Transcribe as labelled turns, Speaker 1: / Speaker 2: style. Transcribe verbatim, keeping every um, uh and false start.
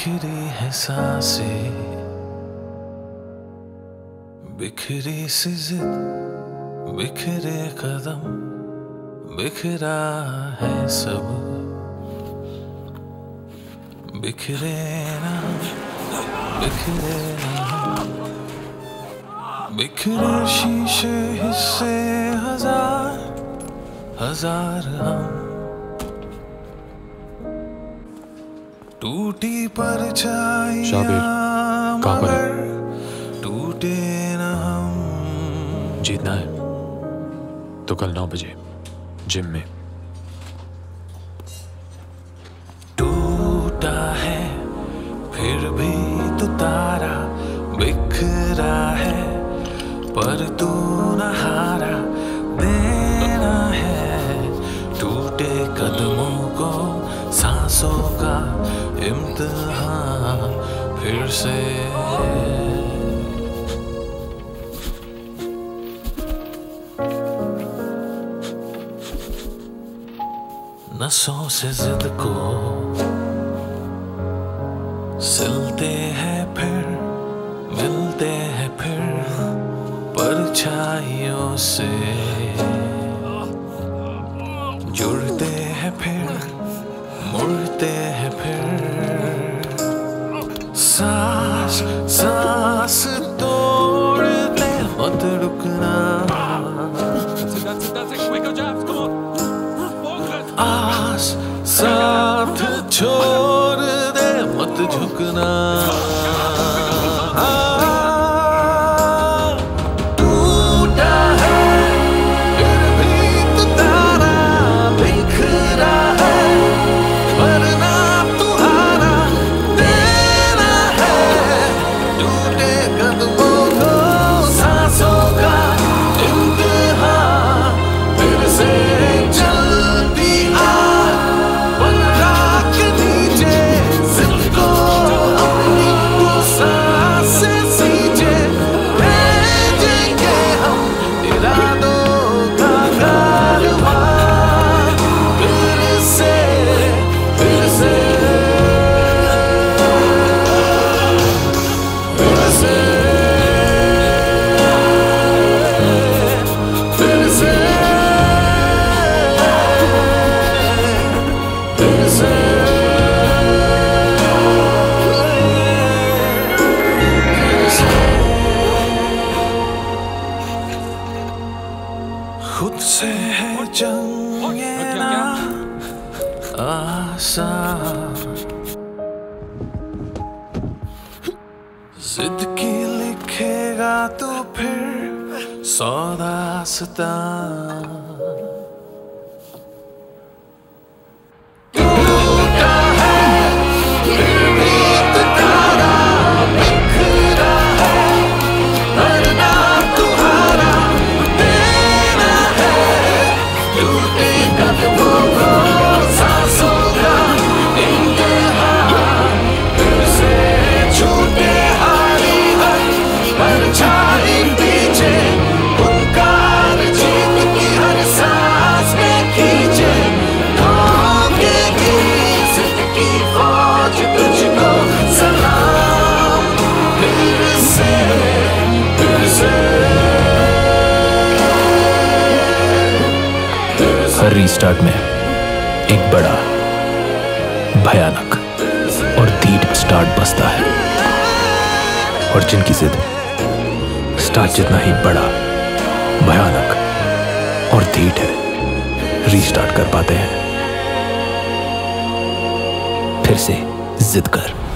Speaker 1: बिखरी है सांसें, बिखरी सी जिद, बिखरे कदम, बिखरा है सब। बिखरे ना बिखरे ना, बिखरे शीशे हिस्से हजार हजार हम। टूटी परछाइयां मगर टूटे न हम।
Speaker 2: जीतना है तो कल नौ बजे जिम में।
Speaker 1: टूटा है फिर भी तो तारा, बिखरा है पर तू न हारा। देना है टूटे कदमों को सांसों का इम्तिहान फिर से। नसों से जिद को सिलते हैं फिर मिलते हैं फिर परछाइयों से। जुड़ते हैं फिर मुड़ते हैं फिर, सांस सांस तोड़ते मत रुकना। आस साथ छोड़ दे मत झुकना। खुद से है जंग ये ना आसान, जिद की लिखेगा तो फिर सौ दास्तां।
Speaker 2: हर रीस्टार्ट में एक बड़ा भयानक और धीट स्टार्ट बसता है, और जिनकी जिद स्टार्ट जितना ही बड़ा भयानक और धीट है रीस्टार्ट कर पाते हैं। फिर से जिद कर।